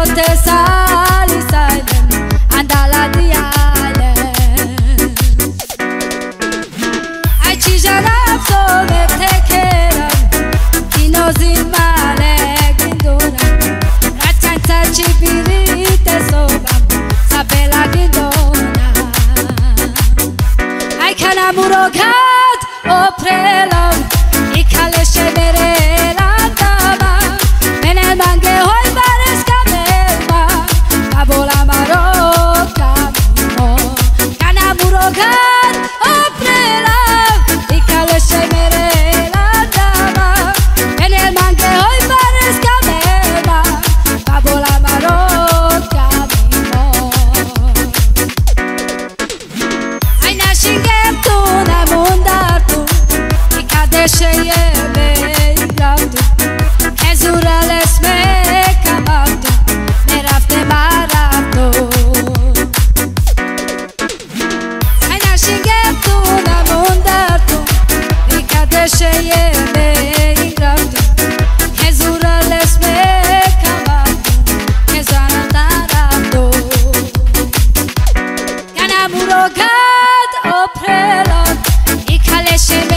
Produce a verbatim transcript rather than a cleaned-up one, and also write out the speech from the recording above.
te sali silent andala di island ai ci jarapso me te kera kino zimale gindona racanta ci birite soba sapela gindona ai kana murogat o prelam ikale shevere landama menel mange hoy bares kabelma abola maroka mo kana murogat o prelam ikale shevere landama menel mange hoy bares kabelma abola maroka mo ai na shingem tu na mundatu ikade sheyebe igrandu ezurales me kamatu me rafte barato ai na shingem tu na mundatu ikade sheyebe igrandu ezurales me kamatu ezana tarato kana murogat o prelot ikale